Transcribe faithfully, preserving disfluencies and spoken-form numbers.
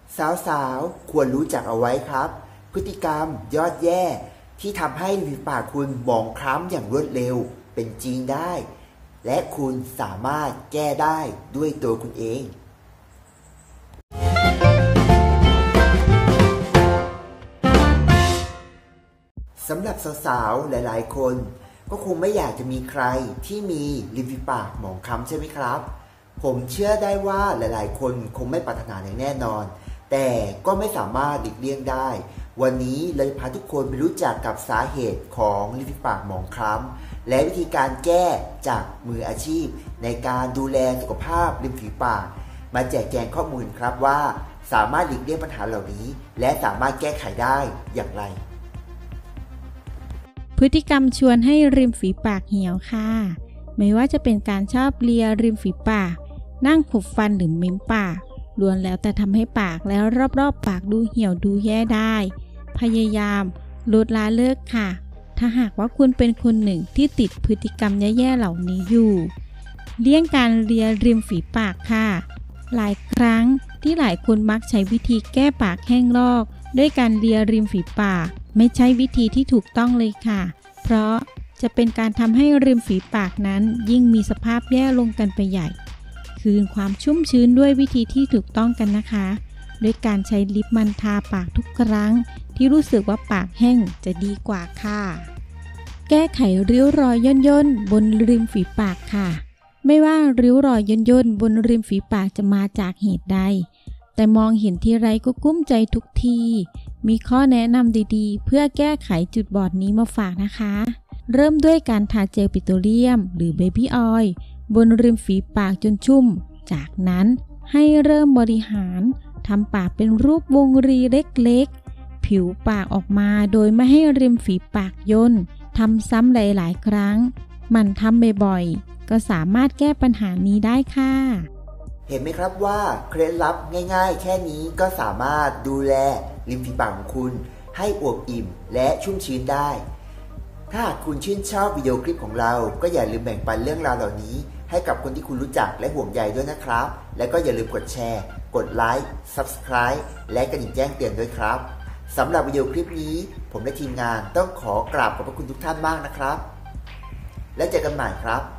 สาวๆควรรู้จักเอาไว้ครับพฤติกรรมยอดแย่ที่ทำให้ริมฝีปากคุณหมองคล้ำอย่างรวดเร็วเป็นจริงได้และคุณสามารถแก้ได้ด้วยตัวคุณเองสำหรับสาวๆหลายๆคนก็คงไม่อยากจะมีใครที่มีริมฝีปากหมองคล้ำใช่ไหมครับผมเชื่อได้ว่าหลายๆคนคงไม่ปรารถนาอย่างแน่นอนแต่ก็ไม่สามารถหลีกเลี่ยงได้วันนี้เราจะพาทุกคนไปรู้จักกับสาเหตุของริมฝีปากหมองคล้ำและวิธีการแก้จากมืออาชีพในการดูแลสุขภาพริมฝีปากมาแจกแจงข้อมูลครับว่าสามารถหลีกเลี่ยงปัญหาเหล่านี้และสามารถแก้ไขได้อย่างไรพฤติกรรมชวนให้ริมฝีปากเหี่ยวค่ะไม่ว่าจะเป็นการชอบเลียริมฝีปากนั่งขบฟันหรือเม้มปากล้วนแล้วแต่ทำให้ปากแล้วรอบๆปากดูเหี่ยวดูแย่ได้พยายามลดละเลิกค่ะถ้าหากว่าคุณเป็นคนหนึ่งที่ติดพฤติกรรมแย่ๆเหล่านี้อยู่เลี่ยงการเลียริมฝีปากค่ะหลายครั้งที่หลายคนมักใช้วิธีแก้ปากแห้งลอกด้วยการเลียริมฝีปากไม่ใช่วิธีที่ถูกต้องเลยค่ะเพราะจะเป็นการทำให้ริมฝีปากนั้นยิ่งมีสภาพแย่ลงกันไปใหญ่คืนความชุ่มชื้นด้วยวิธีที่ถูกต้องกันนะคะโดยการใช้ลิปมันทาปากทุกครั้งที่รู้สึกว่าปากแห้งจะดีกว่าค่ะแก้ไขริ้วรอยย่นย่นบนริมฝีปากค่ะไม่ว่าริ้วรอยย่นย่นบนริมฝีปากจะมาจากเหตุใดแต่มองเห็นทีไรก็กุ้มใจทุกทีมีข้อแนะนำดีๆเพื่อแก้ไขจุดบอดนี้มาฝากนะคะเริ่มด้วยการทาเจลปิโตรเลียมหรือเบบี้ออยล์บนริมฝีปากจนชุ่มจากนั้นให้เริ่มบริหารทำปากเป็นรูปวงรีเล็กๆผิวปากออกมาโดยไม่ให้ริมฝีปากย่นทำซ้ำหลายๆครั้งมันทำบ่อยๆก็สามารถแก้ปัญหานี้ได้ค่ะเห็นไหมครับว่าเคล็ดลับง่ายๆแค่นี้ก็สามารถดูแลริมฝีปากของคุณให้อวบอิ่มและชุ่มชื้นได้ถ้าหากคุณชื่นชอบวิดีโอคลิปของเราก็อย่าลืมแบ่งปันเรื่องราวเหล่านี้ให้กับคนที่คุณรู้จักและห่วงใยด้วยนะครับและก็อย่าลืมกดแชร์กดไลค์ ซับสไครบ์ และกระดิ่งแจ้งเตือนด้วยครับสำหรับวิดีโอคลิปนี้ผมและทีมงานต้องขอกราบขอบพระคุณทุกท่านมากนะครับและเจอกันใหม่ครับ